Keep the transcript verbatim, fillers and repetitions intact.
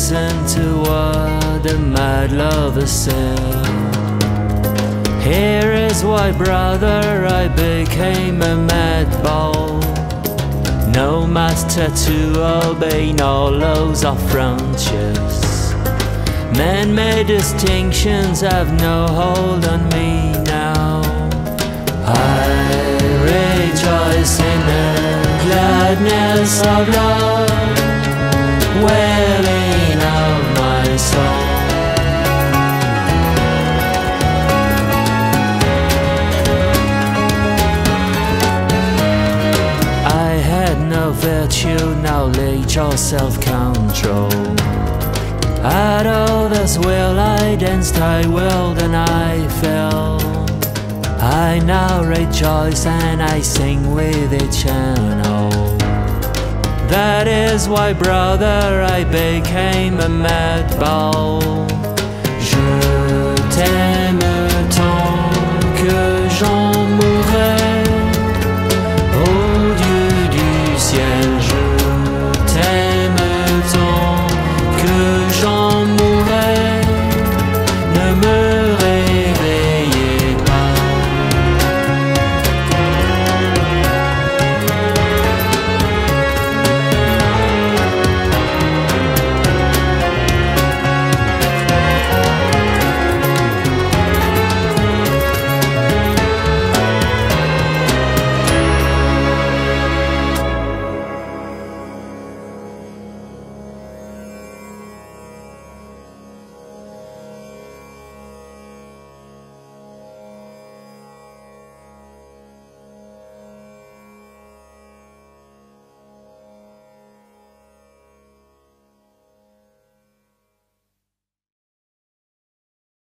listen to what the mad lover said. Here is why, brother, I became a mad Baul. No master to obey, no laws of frontiers. Man-made distinctions have no hold on me now. I rejoice in the gladness of love, welling of my soul. I had no virtue, knowledge or self-control. Out of this will I danced, I willed and I fell. I now rejoice and I sing with each and all. That is why, brother, I became a mad Baul. Je t'aime tant que j'en